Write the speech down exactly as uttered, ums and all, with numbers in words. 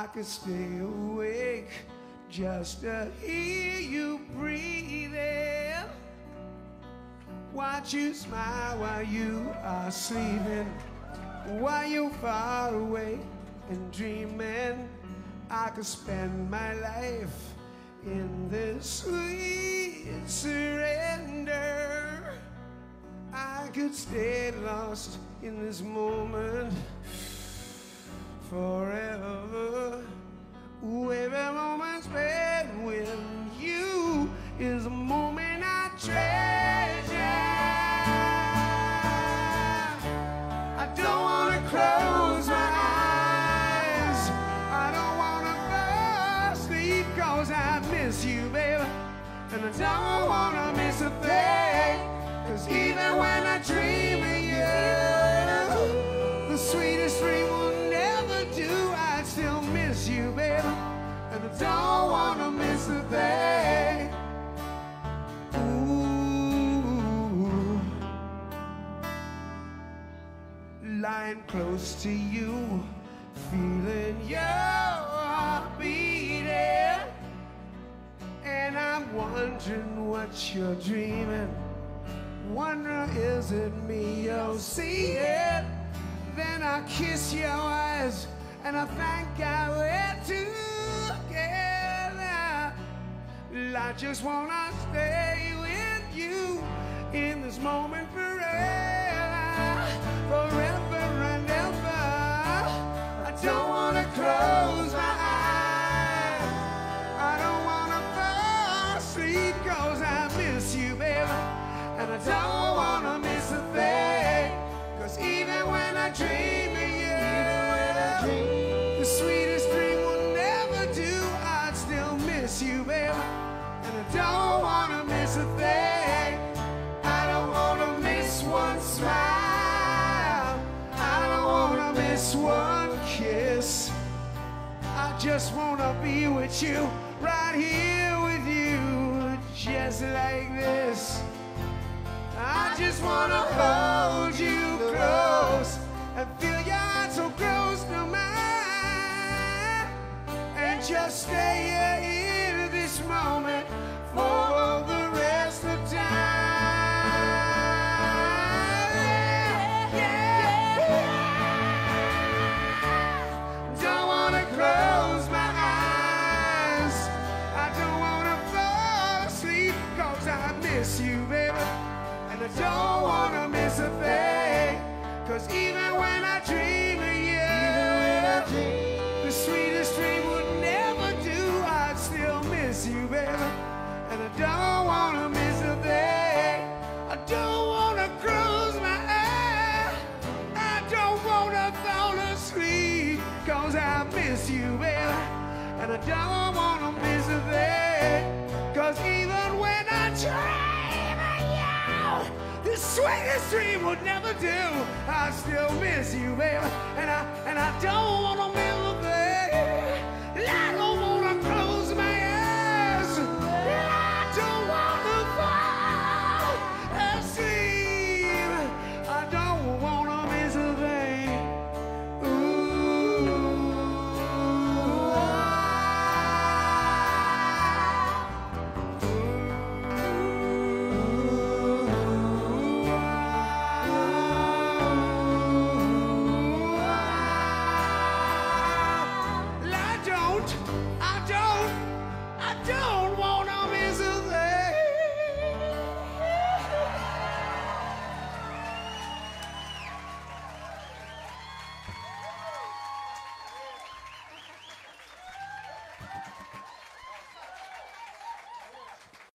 I could stay awake just to hear you breathing. Watch you smile while you are sleeping, while you're far away and dreaming. I could spend my life in this sweet surrender. I could stay lost in this moment forever. Ooh, every moment spent with you is a moment I treasure. I don't wanna close my eyes, I don't wanna fall asleep, cause I miss you, baby, and I don't wanna miss a thing. Cause even when I dream of you, the sweetest dream will never do. I still miss you, baby, and I don't wanna miss a thing. Ooh, lying close to you, feeling your heart beating, and I'm wondering what you're dreaming. Wonder, is it me you'll see it? Then I kiss your eyes and I thank God we're together. I just wanna stay with you in this moment forever, forever and ever. I don't wanna close my eyes, I don't wanna fall asleep, cause I miss you, baby, and I don't wanna miss a thing. Cause even when I dream of you, the sweetest dream will never do. I'd still miss you, baby, and I don't wanna miss a thing. I don't wanna miss one smile, I don't wanna miss one kiss. I just wanna be with you, right here with you, just like this. I just wanna hold you close and feel your heart so close to mine, and just stay here in this moment for the rest of time. Yeah, yeah. Don't wanna close my eyes, I don't wanna fall asleep, cause I miss you, baby, and I don't wanna miss a thing. Cause even when I dream of you, the sweetest dream would never do. I'd still miss you, baby, and I don't wanna miss a thing. I don't wanna close my eyes, I don't wanna fall asleep, cause I miss you, baby, and I don't wanna miss a thing. Cause even when I dream of you, the sweetest dream would never do. I still miss you, baby, and I, and